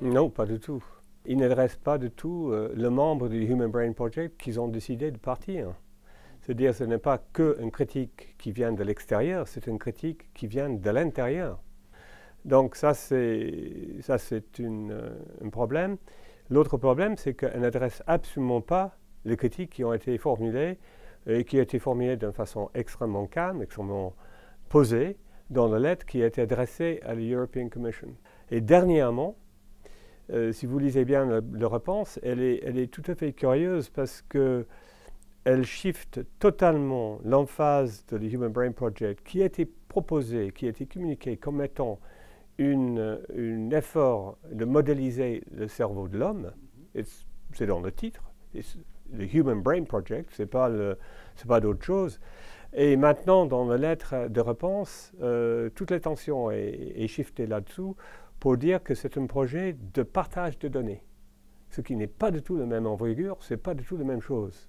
Non, pas du tout. Ils n'adressent pas du tout le membre du Human Brain Project qui ont décidé de partir. C'est-à-dire ce n'est pas qu'une critique qui vient de l'extérieur, c'est une critique qui vient de l'intérieur. Donc ça c'est un problème. L'autre problème, c'est qu'elle n'adresse absolument pas les critiques qui ont été formulées et qui ont été formulées d'une façon extrêmement calme, extrêmement posée, dans la lettre qui a été adressée à l'European Commission. Et dernièrement, si vous lisez bien la réponse, elle est tout à fait curieuse parce qu'elle shift totalement l'emphase de l'Human Brain Project qui a été proposé, qui a été communiqué comme étant un effort de modéliser le cerveau de l'homme. C'est dans le titre. Le Human Brain Project, c'est pas d'autre chose. Et maintenant, dans la lettre de réponse, toute l'attention est shiftée là-dessous pour dire que c'est un projet de partage de données. Ce qui n'est pas du tout la même envergure, c'est pas du tout la même chose.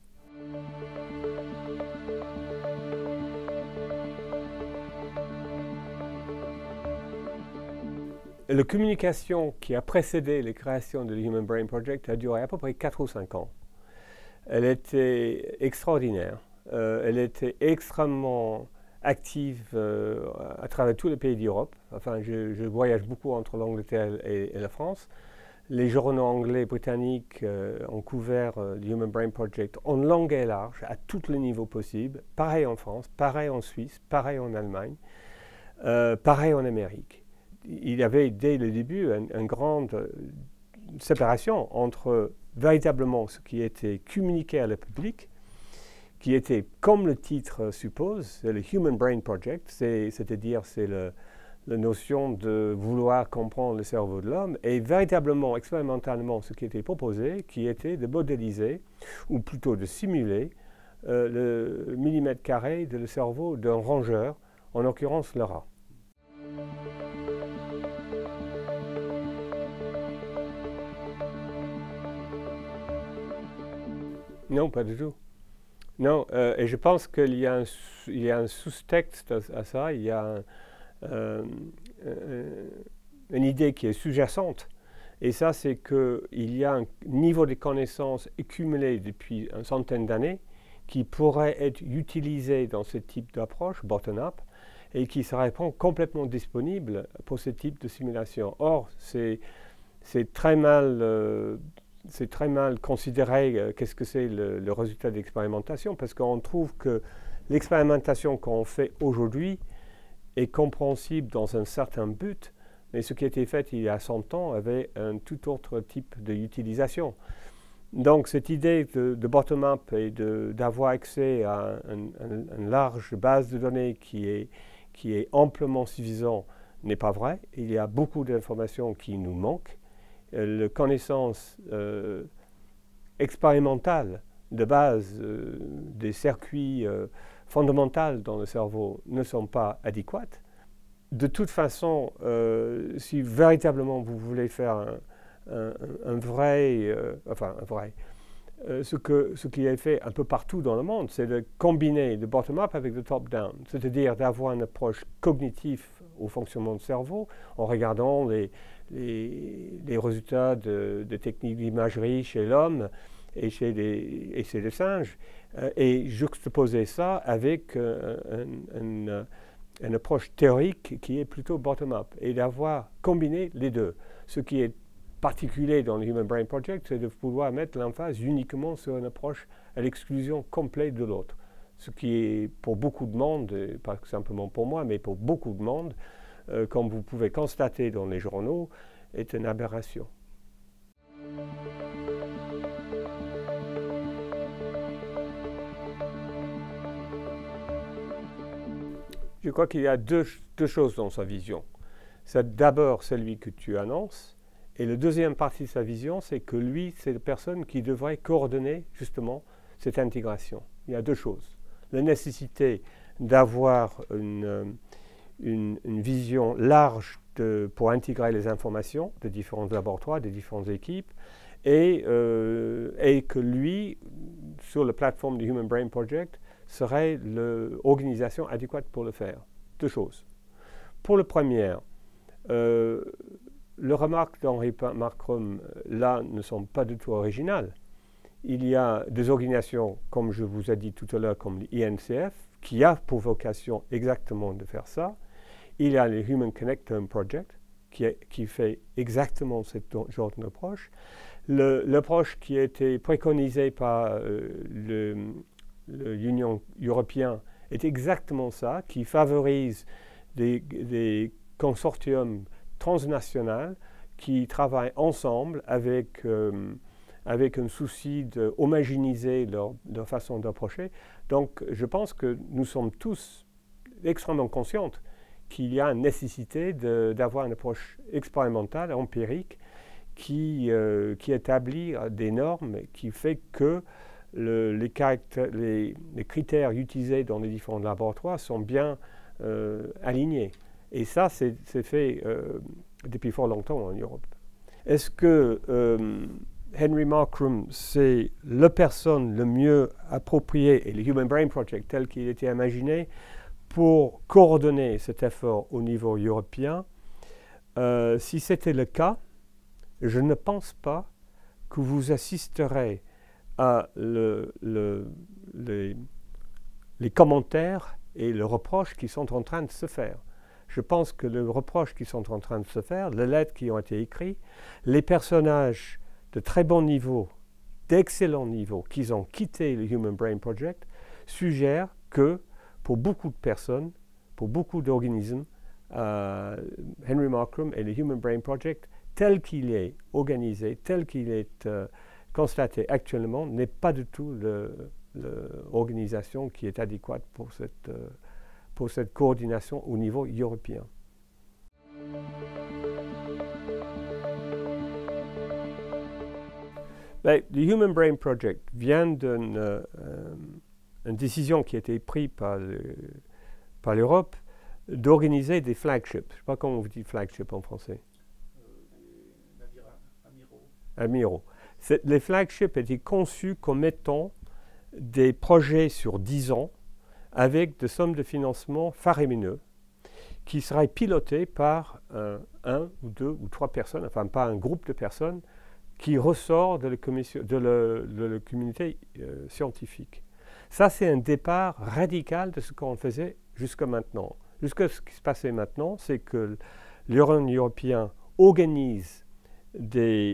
La communication qui a précédé la création de l'Human Brain Project a duré à peu près 4 ou 5 ans. Elle était extraordinaire. Elle était extrêmement active à travers tous les pays d'Europe. Enfin, je voyage beaucoup entre l'Angleterre et la France. Les journaux anglais et britanniques ont couvert l'Human Brain Project en longue et large, à tous les niveaux possibles. Pareil en France, pareil en Suisse, pareil en Allemagne, pareil en Amérique. Il y avait dès le début une grande séparation entre véritablement ce qui était communiqué à le public, qui était, comme le titre suppose, c'est le Human Brain Project, c'est-à-dire c'est la notion de vouloir comprendre le cerveau de l'homme, et véritablement, expérimentalement, ce qui était proposé, qui était de modéliser, ou plutôt de simuler, le millimètre carré de le cerveau d'un rongeur, en l'occurrence le rat. Non, pas du tout. Non, et je pense qu'il y a un sous-texte à ça, il y a une idée qui est sous-jacente. Et ça, c'est qu'il y a un niveau de connaissances accumulé depuis une centaine d'années qui pourrait être utilisé dans ce type d'approche, bottom-up, et qui serait complètement disponible pour ce type de simulation. Or, c'est très mal considéré qu'est-ce que c'est le résultat d'expérimentation, parce qu'on trouve que l'expérimentation qu'on fait aujourd'hui est compréhensible dans un certain but, mais ce qui a été fait il y a 100 ans avait un tout autre type d'utilisation. Donc cette idée de bottom-up et d'avoir accès à une large base de données qui est amplement suffisant n'est pas vrai. Il y a beaucoup d'informations qui nous manquent. La connaissance expérimentale de base des circuits fondamentaux dans le cerveau ne sont pas adéquates. De toute façon, si véritablement vous voulez faire ce qui est fait un peu partout dans le monde, c'est de combiner le bottom-up avec le top-down, c'est-à-dire d'avoir une approche cognitive au fonctionnement du cerveau en regardant les résultats de techniques d'imagerie chez l'homme et chez les singes, et juxtaposer ça avec une approche théorique qui est plutôt bottom-up, et d'avoir combiné les deux. Ce qui est particulier dans le Human Brain Project, c'est de pouvoir mettre l'emphase uniquement sur une approche à l'exclusion complète de l'autre. Ce qui est pour beaucoup de monde, pas simplement pour moi, mais pour beaucoup de monde, comme vous pouvez constater dans les journaux, est une aberration. Je crois qu'il y a deux choses dans sa vision. C'est d'abord celui que tu annonces, et la deuxième partie de sa vision, c'est que lui, c'est la personne qui devrait coordonner justement cette intégration. Il y a deux choses. La nécessité d'avoir une vision large pour intégrer les informations de différents laboratoires, des différentes équipes, et que lui, sur la plateforme du Human Brain Project, serait l'organisation adéquate pour le faire. Deux choses. Pour le premier, les remarques d'Henry Markram, là, ne sont pas du tout originales. Il y a des organisations, comme je vous ai dit tout à l'heure, comme l'INCF, qui a pour vocation exactement de faire ça. Il y a le Human Connectome Project, qui fait exactement ce genre d'approche. L'approche qui a été préconisée par l'Union européenne est exactement ça, qui favorise des consortiums transnationaux qui travaillent ensemble avec un souci d'homogénéiser leur façon d'approcher. Donc, je pense que nous sommes tous extrêmement conscients qu'il y a une nécessité d'avoir une approche expérimentale, empirique, qui établit des normes, qui fait que les critères utilisés dans les différents laboratoires sont bien alignés. Et ça, c'est fait depuis fort longtemps en Europe. Est-ce que Henry Markram, c'est la personne le mieux appropriée, et le Human Brain Project tel qu'il était imaginé, pour coordonner cet effort au niveau européen? Si c'était le cas, je ne pense pas que vous assisterez à les commentaires et les reproches qui sont en train de se faire. Je pense que les reproches qui sont en train de se faire, les lettres qui ont été écrites, les personnages de très bon niveau, d'excellent niveau, qui ont quitté le Human Brain Project, suggèrent que pour beaucoup de personnes, pour beaucoup d'organismes, Henry Markram et le Human Brain Project, tel qu'il est organisé, tel qu'il est constaté actuellement, n'est pas du tout l'organisation qui est adéquate pour cette coordination au niveau européen. Le Human Brain Project vient d'une décision qui a été prise par l'Europe d'organiser des flagships. Je ne sais pas comment on vous dit flagship en français. Amiraux. Les flagships étaient conçus comme étant des projets sur 10 ans avec des sommes de financement faramineux qui seraient pilotés par un ou deux ou trois personnes, enfin pas un groupe de personnes, qui ressort de la communauté scientifique. Ça, c'est un départ radical de ce qu'on faisait jusqu'à maintenant. Ce qui se passait maintenant, c'est que l'Union européenne organise des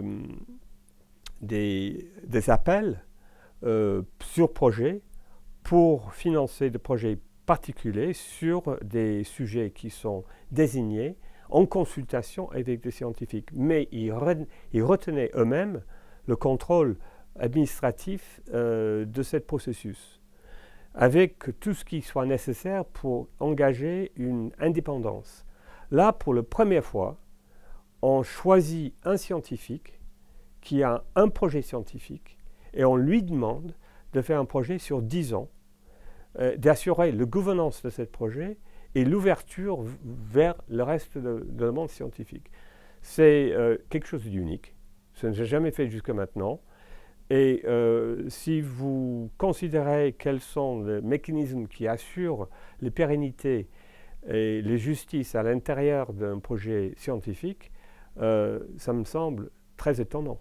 appels sur projet pour financer des projets particuliers sur des sujets qui sont désignés en consultation avec des scientifiques. Mais ils retenaient eux-mêmes le contrôle administratif de ce processus, avec tout ce qui soit nécessaire pour engager une indépendance. Là, pour la première fois, on choisit un scientifique qui a un projet scientifique et on lui demande de faire un projet sur 10 ans, d'assurer la gouvernance de ce projet et l'ouverture vers le reste de le monde scientifique. C'est quelque chose d'unique. Ça ne s'est jamais fait jusqu'à maintenant. Et si vous considérez quels sont les mécanismes qui assurent les pérennités et les justices à l'intérieur d'un projet scientifique, ça me semble très étonnant.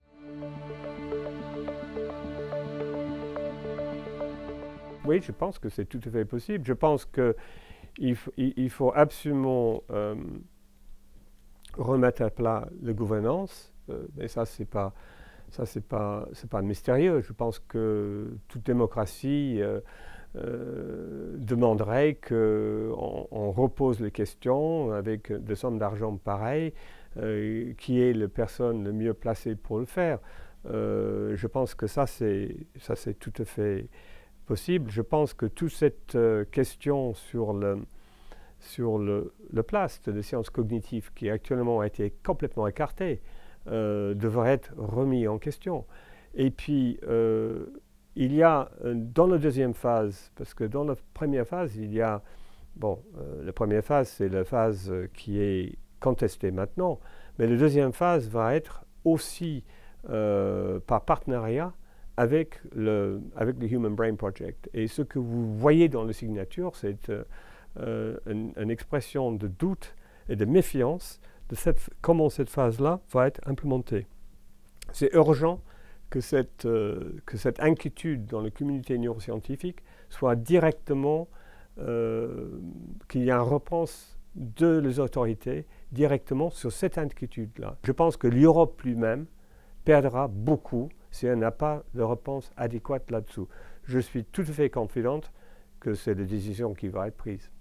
Oui, je pense que c'est tout à fait possible. Je pense qu'il faut absolument remettre à plat la gouvernance, mais ça, c'est pas mystérieux. Je pense que toute démocratie demanderait qu'on repose les questions avec des sommes d'argent pareilles, qui est la personne le mieux placée pour le faire. Je pense que ça c'est tout à fait possible. Je pense que toute cette question sur le place des sciences cognitives, qui actuellement a été complètement écartée, devrait être remis en question. Et puis, il y a dans la deuxième phase, parce que dans la première phase, il y a, la première phase, c'est la phase qui est contestée maintenant, mais la deuxième phase va être aussi par partenariat avec le Human Brain Project. Et ce que vous voyez dans la signature, c'est une expression de doute et de méfiance comment cette phase-là va être implémentée. C'est urgent que cette inquiétude dans la communauté neuroscientifique soit directement, qu'il y ait une réponse de les autorités directement sur cette inquiétude-là. Je pense que l'Europe lui-même perdra beaucoup si elle n'a pas de réponse adéquate là-dessous. Je suis tout à fait confidente que c'est la décision qui va être prise.